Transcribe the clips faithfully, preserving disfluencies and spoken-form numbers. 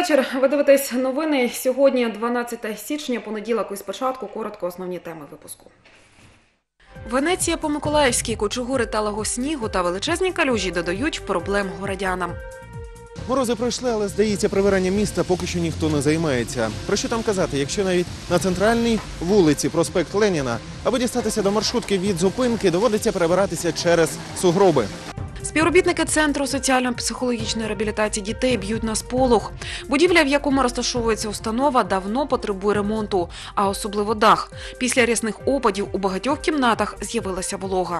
вечір. Ви дивитесь новини. Сьогодні дванадцяте січня, понеділок, і спочатку коротко основні теми випуску. Венеція по-миколаївськи, кучугури талого снігу та величезні калюжі додають проблем городянам. Морози пройшли, але, здається, прибиранням міста поки що ніхто не займається. Про що там казати, якщо навіть на центральній вулиці проспект Леніна, аби дістатися до маршрутки від зупинки, доводиться перебиратися через сугроби. Співробітники Центру соціально-психологічної реабілітації дітей б'ють на сполох. Будівля, в якому розташовується установа, давно потребує ремонту, а особливо дах. Після рясних опадів у багатьох кімнатах з'явилася волога.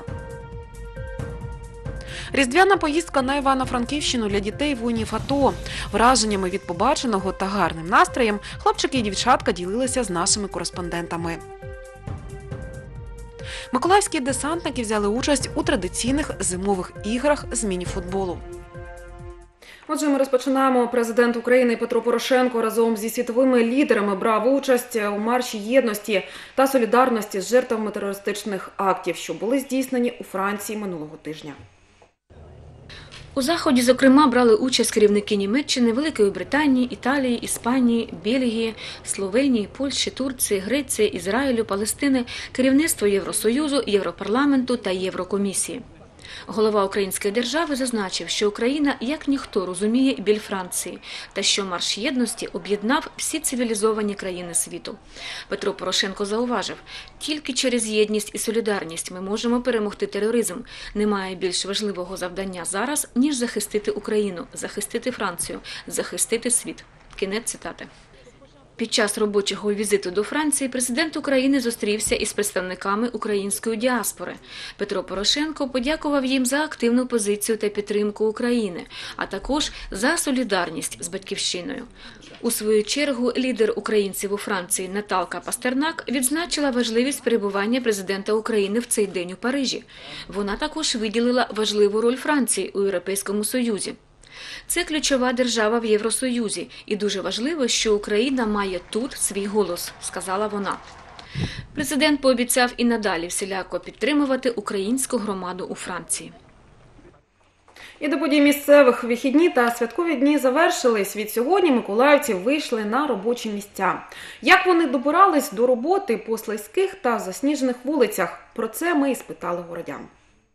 Різдвяна поїздка на Івано-Франківщину для дітей воїнів АТО. Враженнями від побаченого та гарним настроєм хлопчики і дівчатка ділилися з нашими кореспондентами. Миколаївські десантники взяли участь у традиційних зимових іграх з міні-футболу. Отже, ми розпочинаємо. Президент України Петро Порошенко разом зі світовими лідерами брав участь у марші єдності та солідарності з жертвами терористичних актів, що були здійснені у Франції минулого тижня. У заході, зокрема, брали участь керівники Німеччини, Великої Британії, Італії, Іспанії, Бельгії, Словенії, Польщі, Турції, Греції, Ізраїлю, Палестини, керівництво Євросоюзу, Європарламенту та Єврокомісії. Голова української держави зазначив, що Україна як ніхто розуміє біль Франції та що марш єдності об'єднав всі цивілізовані країни світу. Петро Порошенко зауважив, тільки через єдність і солідарність ми можемо перемогти тероризм. Немає більш важливого завдання зараз, ніж захистити Україну, захистити Францію, захистити світ. Кінець цитати. Під час робочого візиту до Франції президент України зустрівся із представниками української діаспори. Петро Порошенко подякував їм за активну позицію та підтримку України, а також за солідарність з Батьківщиною. У свою чергу лідер українців у Франції Наталка Пастернак відзначила важливість перебування президента України в цей день у Парижі. Вона також виділила важливу роль Франції у Європейському Союзі. Це ключова держава в Євросоюзі, і дуже важливо, що Україна має тут свій голос, сказала вона. Президент пообіцяв і надалі всіляко підтримувати українську громаду у Франції. І до подій місцевих. Вихідні та святкові дні завершились. Від сьогодні миколаївці вийшли на робочі місця. Як вони добирались до роботи по слизьких та засніжених вулицях? Про це ми і спитали городян.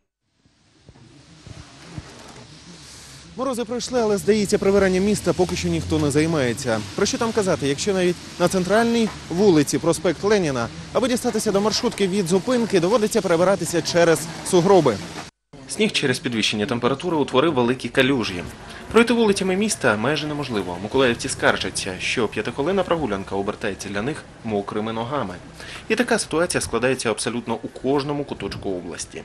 Морози пройшли, але, здається, прибиранням міста поки що ніхто не займається. Про що там казати, якщо навіть на центральній вулиці проспект Леніна, аби дістатися до маршрутки від зупинки, доводиться перебиратися через сугроби. Сніг через підвищення температури утворив великі калюжі. Пройти вулицями міста майже неможливо. Миколаївці скаржаться, що п'ятихвилинна прогулянка обертається для них мокрими ногами. І така ситуація складається абсолютно у кожному куточку області.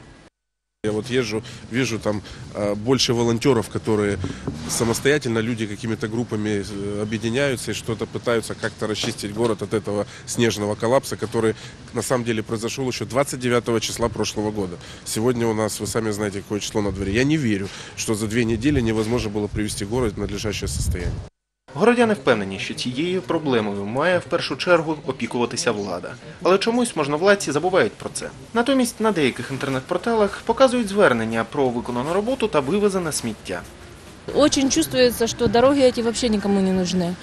Я вот езжу, вижу там больше волонтеров, которые самостоятельно, люди какими-то группами объединяются и что-то пытаются как-то расчистить город от этого снежного коллапса, который на самом деле произошел еще двадцать девятого числа прошлого года. Сегодня у нас, вы сами знаете, какое число на дворе. Я не верю, что за две недели невозможно было привести город в надлежащее состояние. Городяни впевнені, що цією проблемою має в першу чергу опікуватися влада. Але чомусь можновладці забувають про це. Натомість на деяких інтернет-порталах показують звернення про виконану роботу та вивезене сміття. Очень чувствуется, что дороги эти вообще никому не нужны.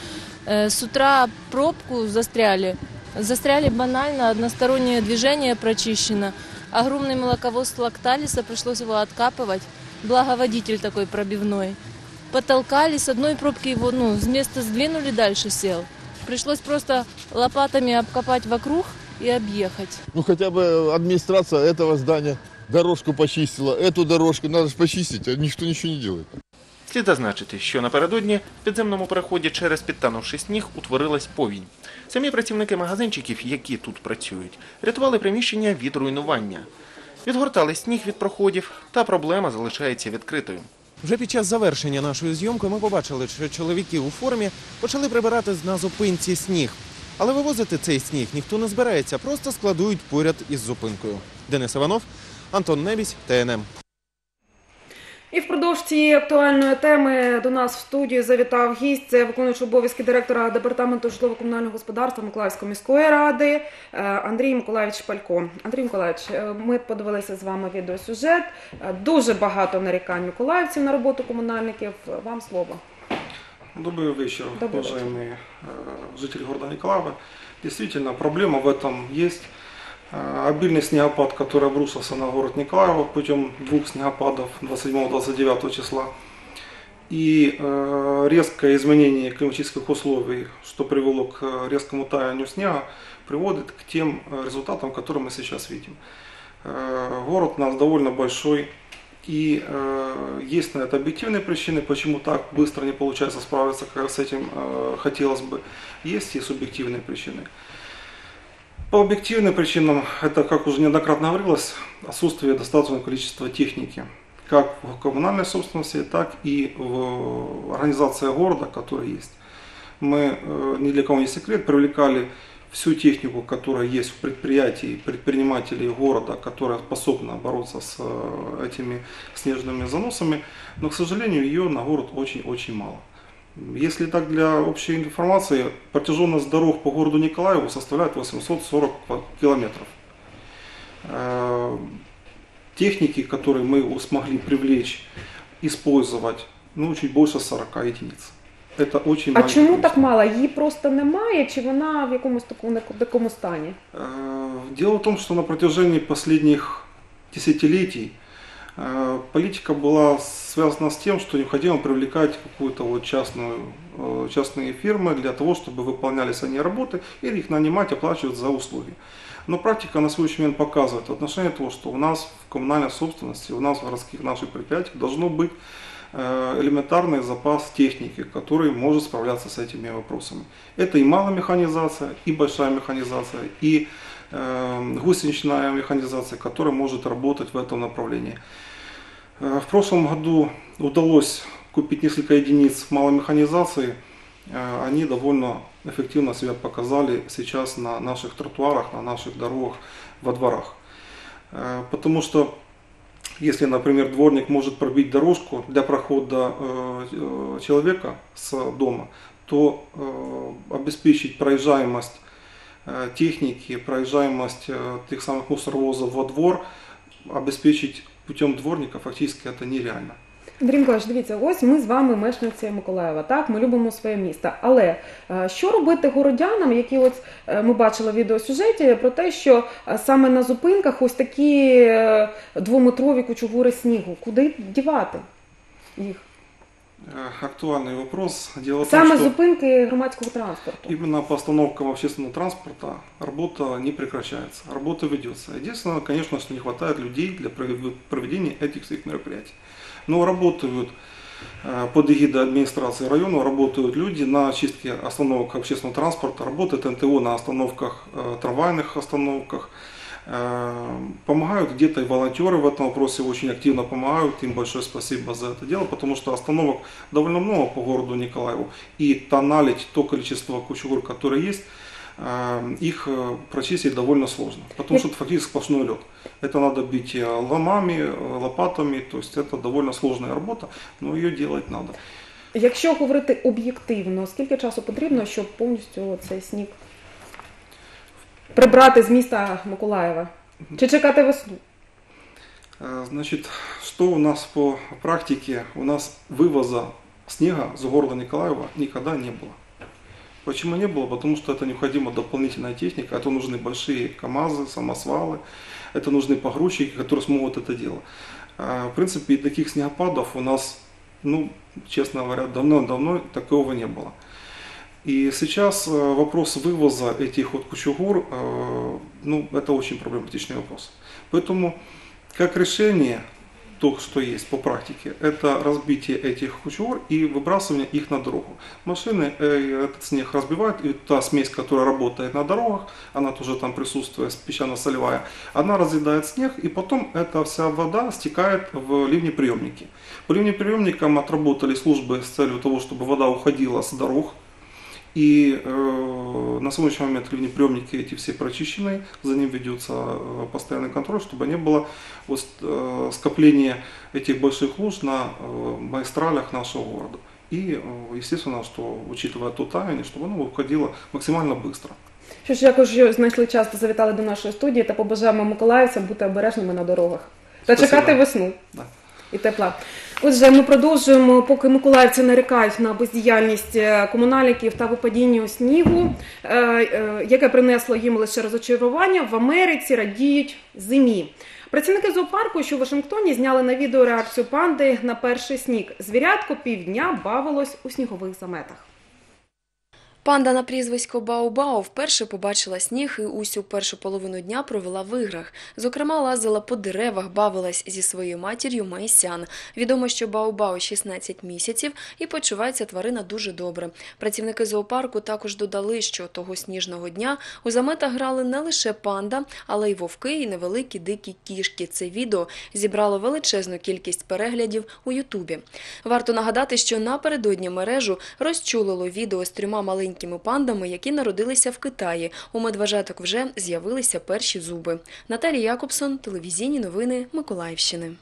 С утра пробку застряли. Застряли банально, одностороннее движение прочищено. Огромный молоковоз Лакталиса, пришлось его откапывать. Благо водитель такой пробивной. Потолкали, с одной пробки его ну, с места сдвинули, дальше сел. Пришлось просто лопатами обкопать вокруг и объехать. Ну хотя бы администрация этого здания дорожку почистила, эту дорожку надо же почистить, а никто ничего не делает. Слід зазначити, що напередодні в підземному переході через підтанувший сніг утворилась повінь. Самі працівники магазинчиків, які тут працюють, рятували приміщення від руйнування. Відгортали сніг від проходів, та проблема залишається відкритою. Вже під час завершення нашої зйомки ми побачили, що чоловіки у формі почали прибирати на зупинці сніг. Але вивозити цей сніг ніхто не збирається, просто складують поряд із зупинкою. Денис Іванов, Антон Небісь, Т Н М. І впродовж цієї актуальної теми до нас в студію завітав гість. Це виконуючий обов'язки директора департаменту житлово-комунального господарства Миколаївської міської ради Андрій Миколаївич Палько. Андрій Миколаївич, ми подивилися з вами відеосюжет. Дуже багато нарікань миколаївців на роботу комунальників. Вам слово. Добрый вечер, Добрый уважаемые э, жители города Николаева. Действительно, проблема в этом есть. Э, обильный снегопад, который обрушился на город Николаева путем двух снегопадов двадцать седьмого — двадцать девятого числа. И э, резкое изменение климатических условий, что привело к резкому таянию снега, приводит к тем результатам, которые мы сейчас видим. Э, город у нас довольно большой. И э, есть на это объективные причины, почему так быстро не получается справиться, как с этим э, хотелось бы. Есть и субъективные причины. По объективным причинам, это, как уже неоднократно говорилось, отсутствие достаточного количества техники, как в коммунальной собственности, так и в организации города, которая есть. Мы, э, ни для кого не секрет, привлекали всю технику, которая есть в предприятии, предпринимателей города, которая способна бороться с этими снежными заносами, но, к сожалению, ее на город очень-очень мало. Если так, для общей информации, протяженность дорог по городу Николаеву составляет восемьсот сорок километров. Техники, которые мы смогли привлечь, использовать, ну, чуть больше сорока единиц. Это очень А чому количество. так мало? Її просто немає, чи вона в якомусь такому, такому стані? Э, Дело в том, что на протяжении последних десятилетий э, политика была связана с тем, что необходимо привлекать какую-то вот частную, э, частные фирмы для того, чтобы выполнялись они работы, или их нанимать, оплачивать за услуги. Но практика на сегодняшний момент показывает в отношении того, что у нас в коммунальной собственности, у нас в городских наших предприятиях должно быть элементарный запас техники, который может справляться с этими вопросами. Это и малая механизация, и большая механизация, и э, гусеничная механизация, которая может работать в этом направлении. Э, в прошлом году удалось купить несколько единиц малой механизации. Э, они довольно эффективно себя показали сейчас на наших тротуарах, на наших дорогах, во дворах. Э, потому что если, например, дворник может пробить дорожку для прохода э, человека с дома, то э, обеспечить проезжаемость э, техники, проезжаемость э, тех самых мусоровозов во двор, обеспечить путем дворника фактически это нереально. Андрій Миколаївич, дивіться, ось ми з вами мешканці Миколаєва, так, ми любимо своє місто. Але е, що робити городянам, які от е, ми бачили в відеосюжеті про те, що е, саме на зупинках ось такі е, двометрові кучугури снігу, куди дівати їх? Э, Актуальный вопрос. Дело в том, Саме что зупинки громадського транспорту. именно по остановкам общественного транспорта работа не прекращается, работа ведется. Единственное, конечно, что не хватает людей для проведения этих всех мероприятий. Но работают э, под эгидой администрации района, работают люди на очистке остановок общественного транспорта, работает эн тэ о на остановках, э, трамвайных остановках. Э, помогают где-то и волонтеры в этом вопросе, очень активно помогают, им большое спасибо за это дело, потому что остановок довольно много по городу Николаеву, и тоналить то количество кучугур, которые есть, э, их э, прочистить довольно сложно, потому что это фактически сплошной лед. Это надо бить ломами, лопатами, то есть это довольно сложная работа, но ее делать надо. Якщо говорити об'єктивно, скільки часу потрібно, щоб повністю цей сніг прибрати з міста Миколаєва? Чи чекати весну? Э, Значит, что у нас по практике? У нас вывоза снега с города Николаева никогда не было. Почему не было? Потому что это необходима дополнительная техника, это нужны большие КАМАЗы, самосвалы, это нужны погрузчики, которые смогут это делать. В принципе, таких снегопадов у нас, ну, честно говоря, давно-давно такого не было. И сейчас вопрос вывоза этих вот кучугур, ну, это очень проблематичный вопрос. Поэтому, как решение, то, что есть по практике, это разбитие этих кучугур и выбрасывание их на дорогу. Машины э, этот снег разбивают, и та смесь, которая работает на дорогах, она тоже там присутствует, песчано-солевая, она разъедает снег, и потом эта вся вода стекает в ливнеприемники. По ливнеприемникам отработали службы с целью того, чтобы вода уходила с дорог. И э, на сегодняшний момент ливнеприемники эти все прочищены, за ним ведется э, постоянный контроль, чтобы не было вот, э, скопления этих больших луж на э, магистралях нашего города. И, э, естественно, что, учитывая то таяние, чтобы оно уходило максимально быстро. Що ж, дякую, що знайшли час та завітали до нашої студії та побажаємо миколаївцям бути обережними на дорогах. Та Спасибо. чекати весну Да. і тепла. Отже, ми продовжуємо, поки миколаївці нарікають на бездіяльність комунальників та випадіння снігу, яке принесло їм лише розочарування, в Америці радіють зимі. Працівники зоопарку, що у Вашингтоні, зняли на відео реакцію панди на перший сніг. Звірятко півдня бавилось у снігових заметах. Панда на прізвисько Бау-Бау вперше побачила сніг і усю першу половину дня провела в іграх. Зокрема, лазила по деревах, бавилась зі своєю матір'ю Майсян. Відомо, що Бау-Бау шістнадцять місяців і почувається тварина дуже добре. Працівники зоопарку також додали, що того сніжного дня у заметах грали не лише панда, але й вовки і невеликі дикі кішки. Це відео зібрало величезну кількість переглядів у Ютубі. Варто нагадати, що напередодні мережу розчулило відео з трьома маленькими пандами, які народилися в Китаї. У медвежаток вже з'явилися перші зуби. Наталія Якобсон, телевізійні новини Миколаївщини.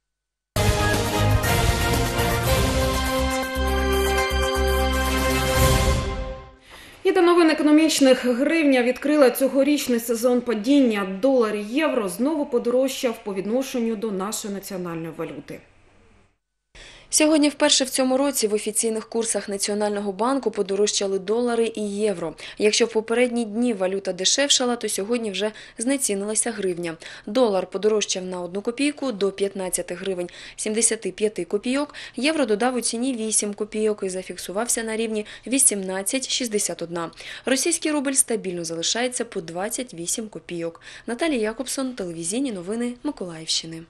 І до новин економічних. Гривня відкрила цьогорічний сезон падіння. Долар і євро знову подорожчав по відношенню до нашої національної валюти. Сьогодні вперше в цьому році в офіційних курсах Національного банку подорожчали долари і євро. Якщо в попередні дні валюта дешевшала, то сьогодні вже знецінилася гривня. Долар подорожчав на одну копійку до п'ятнадцять гривень сімдесят п'ять копійок, євро додав у ціні вісім копійок і зафіксувався на рівні вісімнадцять шістдесят один. Російський рубль стабільно залишається по двадцять вісім копійок. Наталія Якобсон, телевізійні новини Миколаївщини.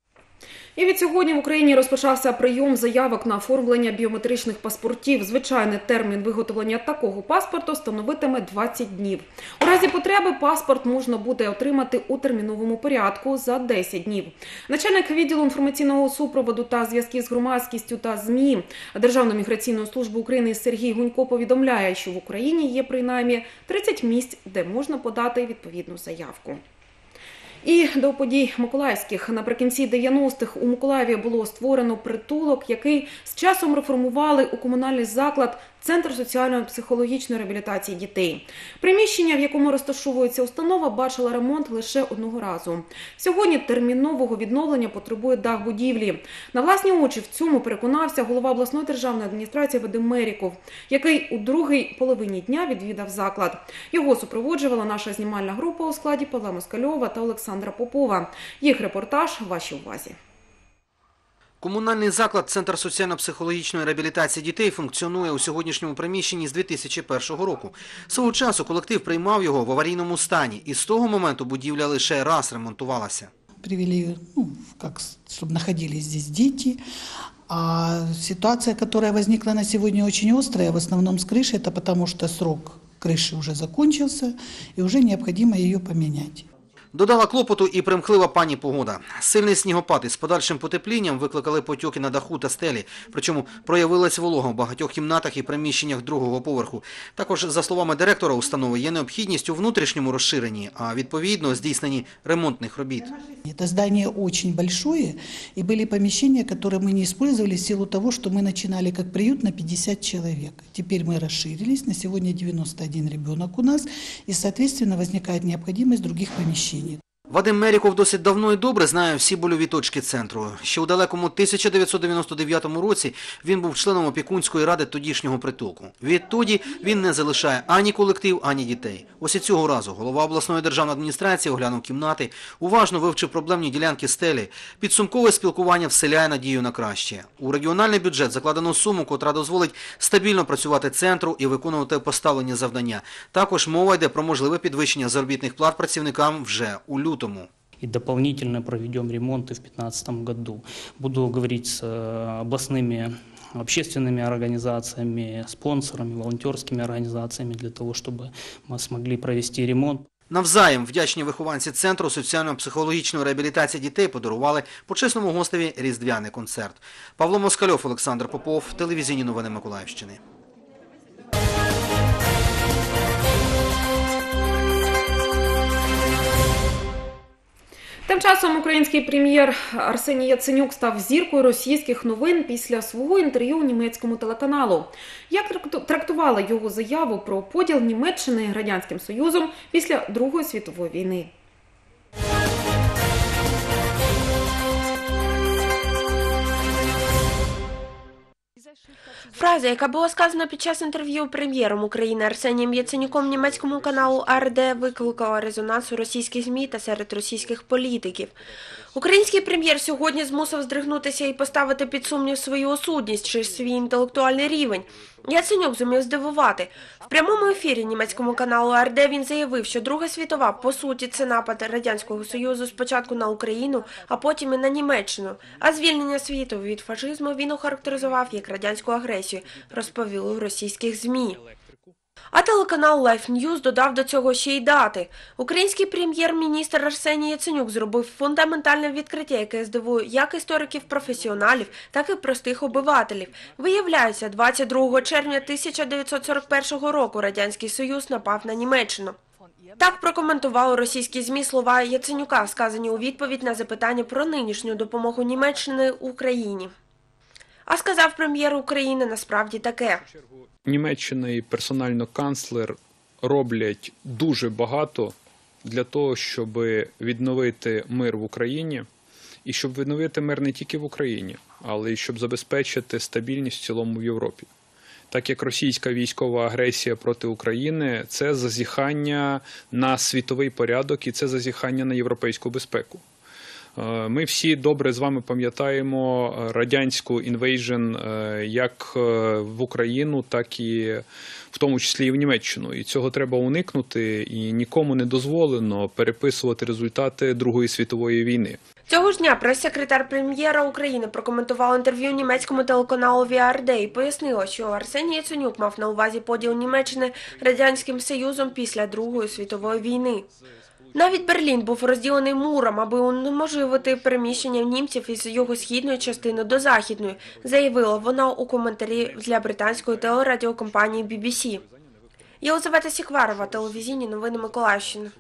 І від сьогодні в Україні розпочався прийом заявок на оформлення біометричних паспортів. Звичайний термін виготовлення такого паспорту становитиме двадцять днів. У разі потреби паспорт можна буде отримати у терміновому порядку за десять днів. Начальник відділу інформаційного супроводу та зв'язків з громадськістю та ЗМІ Державної міграційної служби України Сергій Гунько повідомляє, що в Україні є принаймні тридцять місць, де можна подати відповідну заявку. І до подій миколаївських. Наприкінці дев'яностих у Миколаєві було створено притулок, який з часом реформували у комунальний заклад Центр соціально-психологічної реабілітації дітей. Приміщення, в якому розташовується установа, бачила ремонт лише одного разу. Сьогодні термінового відновлення потребує дах будівлі. На власні очі в цьому переконався голова обласної державної адміністрації Вадим Меріков, який у другій половині дня відвідав заклад. Його супроводжувала наша знімальна група у складі Павла Москальова та Олександра Попова. Їх репортаж вашій увазі. Комунальний заклад «Центр соціально-психологічної реабілітації дітей» функціонує у сьогоднішньому приміщенні з дві тисячі першого року. Свого часу колектив приймав його в аварійному стані, і з того моменту будівля лише раз ремонтувалася. Привели, ну, как, чтобы находились здесь дети. А ситуация, которая возникла на сегодня, очень острая, в основном с крышей, это потому что срок крыши уже закончился, и уже необходимо ее поменять. Додала клопоту і примхлива пані погода. Сильний снігопад із подальшим потеплінням викликали потьоки на даху та стелі. Причому проявилась волога в багатьох кімнатах і приміщеннях другого поверху. Також, за словами директора установи, є необхідність у внутрішньому розширенні, а відповідно здійсненні ремонтних робіт. Это здание очень большое, и были помещения, которые мы не использовали в силу того, что мы начинали как приют на пятьдесят человек. Теперь мы расширились, на сегодня девяносто один ребенок у нас, и, соответственно, возникает необходимость других помещений. Вадим Меріков досить давно і добре знає всі больові точки центру. Ще у далекому тисяча дев'ятсот дев'яносто дев'ятому році він був членом опікунської ради тодішнього притулку. Відтоді він не залишає ані колектив, ані дітей. Ось і цього разу голова обласної державної адміністрації оглянув кімнати, уважно вивчив проблемні ділянки стелі. Підсумкове спілкування вселяє надію на краще. У регіональний бюджет закладено суму, котра дозволить стабільно працювати центру і виконувати поставлені завдання. Також мова йде про можливе підвищення заробітних плат працівникам вже у лютому. И дополнительно проведем ремонты в две тысячи пятнадцатом году. Буду говорить с областными общественными организациями, спонсорами, волонтерскими организациями для того, чтобы мы смогли провести ремонт. Навзаєм вдячні вихованці Центру соціально-психологічної реабілітації дітей подарували почесному гостеві різдвяний концерт. Павло Москальов, Олександр Попов, телевізійні новини Миколаївщини. Тим часом український прем'єр Арсеній Яценюк став зіркою російських новин після свого інтерв'ю німецькому телеканалу. Як трактувала його заяву про поділ Німеччини Радянським Союзом після Другої світової війни? Фраза, яка була сказана під час інтерв'ю прем'єром України Арсенієм Яценюком німецькому каналу А Р Д, викликала резонанс у російських ЗМІ та серед російських політиків. Український прем'єр сьогодні змусив здригнутися і поставити під сумнів свою осудність чи свій інтелектуальний рівень. Яценюк зумів здивувати. В прямому ефірі німецькому каналу А Р Д він заявив, що Друга світова, по суті, це напад Радянського Союзу спочатку на Україну, а потім і на Німеччину. А звільнення світу від фашизму він охарактеризував як радянську агресію, розповіли в російських ЗМІ. А телеканал Life News додав до цього ще й дати. Український прем'єр-міністр Арсеній Яценюк зробив фундаментальне відкриття, яке здивує як істориків-професіоналів, так і простих обивателів. Виявляється, двадцять другого червня тисяча дев'ятсот сорок першого року Радянський Союз напав на Німеччину. Так прокоментували російські ЗМІ слова Яценюка, сказані у відповідь на запитання про нинішню допомогу Німеччини Україні. А сказав прем'єр України насправді таке. Німеччина і персонально канцлер роблять дуже багато для того, щоб відновити мир в Україні. І щоб відновити мир не тільки в Україні, але й щоб забезпечити стабільність в цілому в Європі. Так як російська військова агресія проти України – це зазіхання на світовий порядок і це зазіхання на європейську безпеку. Ми всі добре з вами пам'ятаємо радянську інвейжн як в Україну, так і в тому числі і в Німеччину. І цього треба уникнути, і нікому не дозволено переписувати результати Другої світової війни. Цього ж дня прес-секретар прем'єра України прокоментував інтерв'ю німецькому телеканалу А Р Д і пояснила, що Арсеній Яценюк мав на увазі поділ Німеччини Радянським Союзом після Другої світової війни. Навіть Берлін був розділений муром, аби унеможливити переміщення німців із його східної частини до західної, заявила вона у коментарі для британської телерадіокомпанії Бі Бі Сі. Єлизавета Сікварова, телевізійні новини Миколаївщини.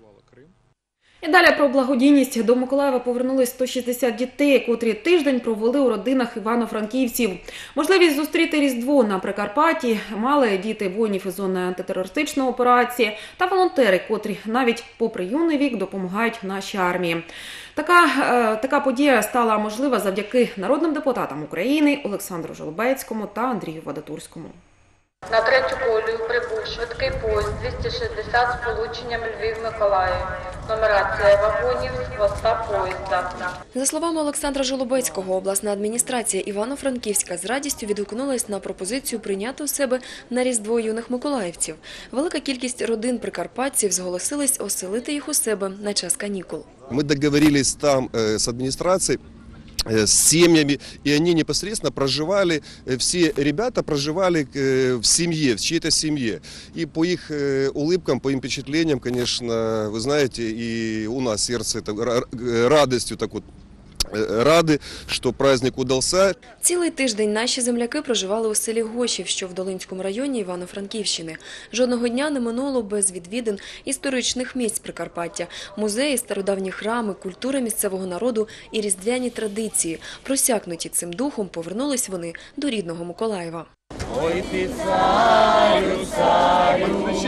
І далі про благодійність. До Миколаєва повернулись сто шістдесят дітей, котрі тиждень провели у родинах івано-франківців. Можливість зустріти Різдво на Прикарпатті мали діти воїнів із зони антитерористичної операції та волонтери, котрі навіть попри юний вік допомагають нашій армії. Така, е, така подія стала можлива завдяки народним депутатам України Олександру Жолобецькому та Андрію Вадатурському. На третю колію прибув швидкий поїзд двісті шістдесят з полученням Львів-Миколаїв. Нумерація вагонів з хвоста поїзда. За словами Олександра Жолобецького, обласна адміністрація Івано-Франківська з радістю відгукнулась на пропозицію прийняти у себе на Різдво юних миколаївців. Велика кількість родин прикарпатців зголосились оселити їх у себе на час канікул. Ми домовились там з адміністрацією, с семьями, и они непосредственно проживали, все ребята проживали в семье, в чьей-то семье. И по их улыбкам, по их впечатлениям, конечно, вы знаете, и у нас сердце это радостью так вот ради, що праздник удався. Цілий тиждень наші земляки проживали у селі Гошів, що в Долинському районі Івано-Франківщини. Жодного дня не минуло без відвідин історичних місць Прикарпаття, музеї, стародавні храми, культура місцевого народу і різдвяні традиції. Просякнуті цим духом повернулись вони до рідного Миколаєва. Ой, ти царю, царю,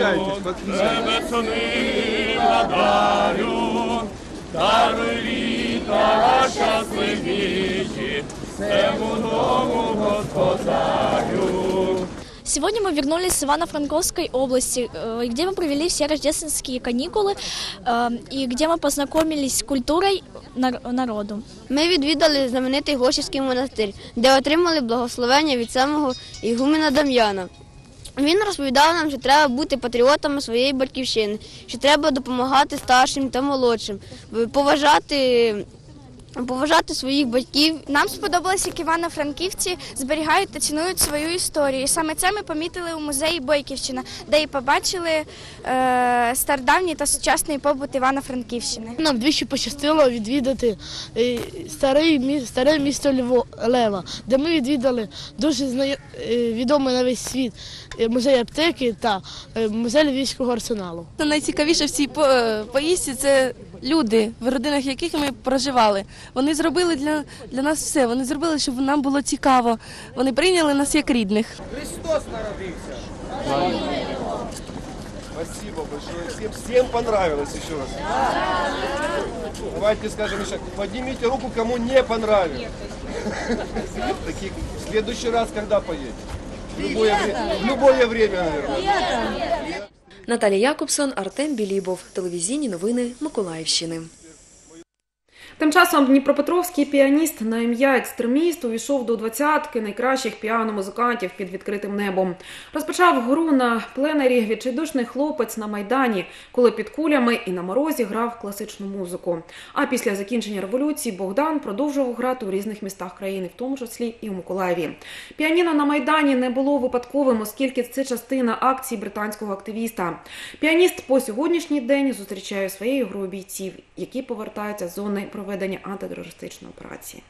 небесни надарю, даруй літа щасливіші, всему дому господарю. Сегодня мы вернулись с Ивано-Франковской области, где мы провели все рождественские каникулы и где мы познакомились с культурой народу. Ми відвідали знаменитий Гошівський монастир, де отримали благословення від самого ігумена Дам'яна. Він розповідав нам, що треба бути патріотами своєї батьківщини, що треба допомагати старшим та молодшим, поважати поважати своїх батьків. Нам сподобалося, як івано-франківці зберігають та цінують свою історію. І саме це ми помітили у музеї Бойківщина, де і побачили е, стародавній та сучасний побут Івано-Франківщини. Нам двічі пощастило відвідати старий, старе місто Лева, де ми відвідали дуже зна... відомий на весь світ музей аптеки та музей Львівського арсеналу. Найцікавіше в цій поїздці – це люди, в родинах яких ми проживали. Вони зробили для, для нас все, вони зробили, щоб нам було цікаво. Вони прийняли нас як рідних. Христос народився! Спасибо большое. Всем, всем понравилось еще раз. Давайте скажем еще, поднимите руку, кому не понравилось. В следующий раз, когда поедете? В любое, вре- в любое время, наверное. Наталія Якобсон, Артем Білібов. Телевізійні новини Миколаївщини. Тим часом дніпропетровський піаніст на ім'я «Екстреміст» увійшов до двадцятки найкращих піано-музикантів під відкритим небом. Розпочав гру на пленері відчайдушний хлопець на Майдані, коли під кулями і на морозі грав класичну музику. А після закінчення революції Богдан продовжував грати у різних містах країни, в тому числі і у Миколаєві. Піаніно на Майдані не було випадковим, оскільки це частина акції британського активіста. Піаніст по сьогоднішній день зустрічає своєю грою бійців, які повертаються з зони проведення антитерористичної операції.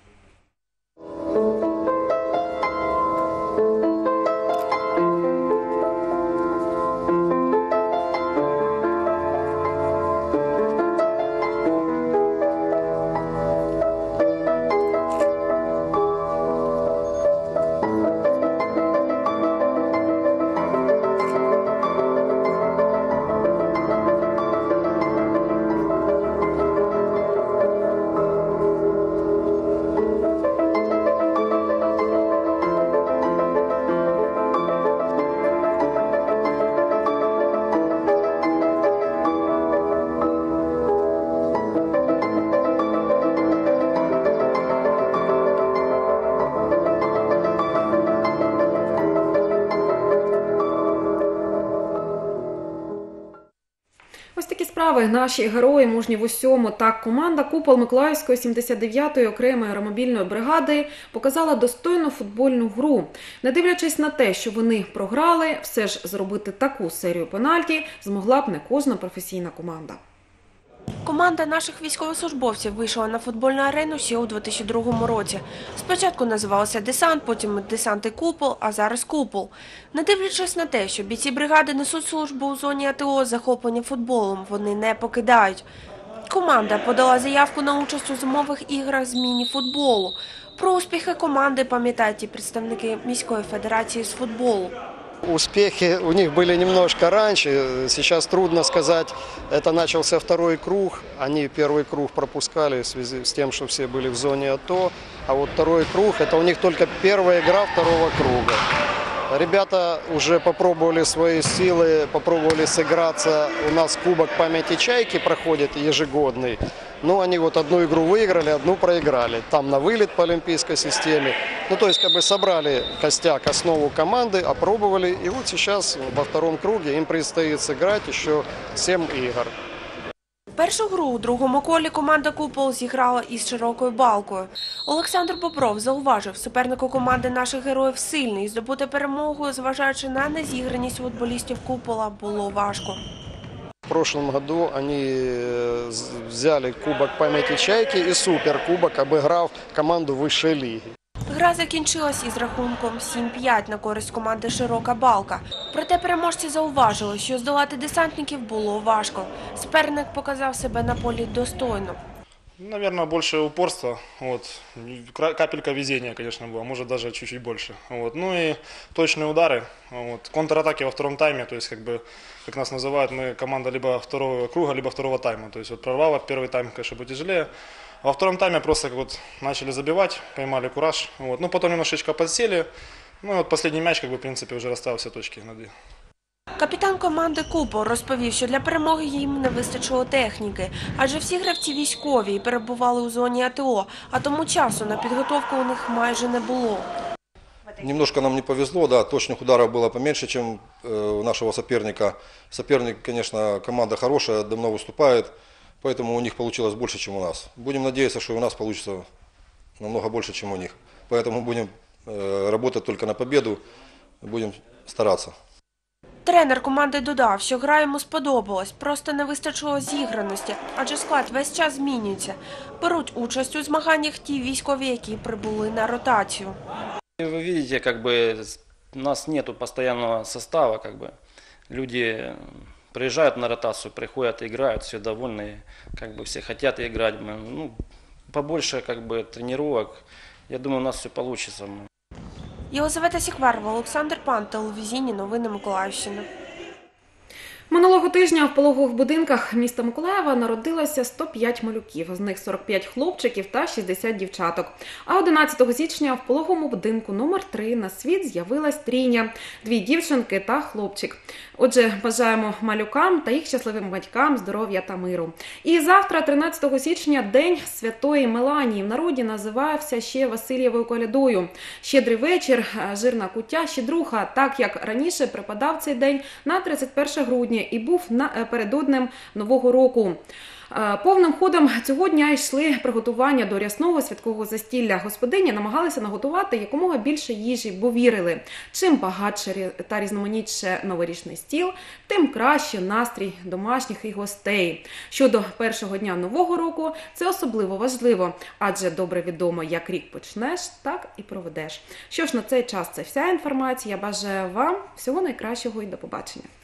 Ось такі справи. Наші герої мужні в усьому. Так, команда «Купол» Миколаївської сімдесят дев'ятої окремої аеромобільної бригади показала достойну футбольну гру. Не дивлячись на те, що вони програли, все ж зробити таку серію пенальті змогла б не кожна професійна команда. Команда наших військовослужбовців вийшла на футбольну арену ще у дві тисячі другому році. Спочатку називалося «Десант», потім «Десант» і «Купол», а зараз «Купол». Не дивлячись на те, що бійці бригади несуть службу у зоні АТО, захоплення футболом вони не покидають. Команда подала заявку на участь у зимових іграх з міні-футболу. Про успіхи команди пам'ятають і представники міської федерації з футболу. Успехи у них были немножко раньше, сейчас трудно сказать, это начался второй круг, они первый круг пропускали в связи с тем, что все были в зоне АТО, а вот второй круг, это у них только первая игра второго круга. Ребята уже попробовали свои силы, попробовали сыграться, у нас Кубок памяти Чайки проходит ежегодный. Ну, они вот одну игру выиграли, одну проиграли. Там на вылет по олимпийской системе. Ну, то есть, как бы собрали костяк, основу команды, опробовали. И вот сейчас во втором круге им предстоит сыграть еще сім игр. Першу гру у другому колі команда «Купол» зіграла із широкою балкою. Олександр Бобров зауважив, суперник у команди наших героїв сильний. Здобути перемогу, зважаючи на незіграність футболістів «Купола», було важко. В прошлом году они взяли Кубок памяти Чайки и Суперкубок, обыграв команду высшей лиги. Гра закінчилась із рахунком сім п'ять на користь команди «Широка балка». Проте переможці зауважили, що здолати десантників було важко. Суперник показав себе на полі достойно. Наверное, больше упорства, вот. Капелька везения, конечно, была, может даже чуть-чуть больше. Вот. Ну и точные удары, вот. Контратаки во втором тайме, то есть, как бы, как нас называют, мы команда либо второго круга, либо второго тайма. То есть, вот прорвало, первый тайм, конечно, потяжелее. А во втором тайме просто вот начали забивать, поймали кураж, вот. Ну потом немножечко подсели, ну и вот последний мяч, как бы, в принципе, уже расставил все точки над «и». Капітан команди «Купол» розповів, що для перемоги їм не вистачило техніки, адже всі гравці військові і перебували у зоні АТО, а тому часу на підготовку у них майже не було. Немножко нам не повезло, да, точных ударов было поменьше, чем у нашего соперника. Соперник, конечно, команда хорошая, давно выступает, поэтому у них получилось больше, чем у нас. Будем надеяться, что у нас получится намного больше, чем у них. Поэтому будем работать только на победу, будем стараться. Тренер команди додав, що гра йому сподобалась, просто не вистачило зіграності, адже склад весь час змінюється. Беруть участь у змаганнях ті військові, які прибули на ротацію. Вы видите, как бы у нас нету постоянного состава, как бы люди приезжают на ротацию, приходят, играют, все довольны, как бы все хотят играть, ну, побольше как бы тренировок, я думаю, у нас все получится. Єлизавета Сікварова, Олександр Пан, телевізійні новини Миколаївщини. Минулого тижня в пологових будинках міста Миколаєва народилося сто п'ять малюків, з них сорок п'ять хлопчиків та шістдесят дівчаток. А одинадцятого січня в пологовому будинку номер три на світ з'явилась трійня – дві дівчинки та хлопчик. Отже, бажаємо малюкам та їх щасливим батькам здоров'я та миру. І завтра, тринадцятого січня, День Святої Меланії. В народі називався ще Васильєвою колядою. Щедрий вечір, жирна куття, щедруха, так як раніше припадав цей день на тридцять перше грудня і був напередоднем Нового року. Повним ходом цього дня йшли приготування до рясного святкового застілля. Господині намагалися наготувати якомога більше їжі, бо вірили, чим багатше та різноманітше новорічний стіл, тим краще настрій домашніх і гостей. Щодо першого дня Нового року, це особливо важливо, адже добре відомо, як рік почнеш, так і проведеш. Що ж, на цей час це вся інформація. Я бажаю вам всього найкращого і до побачення.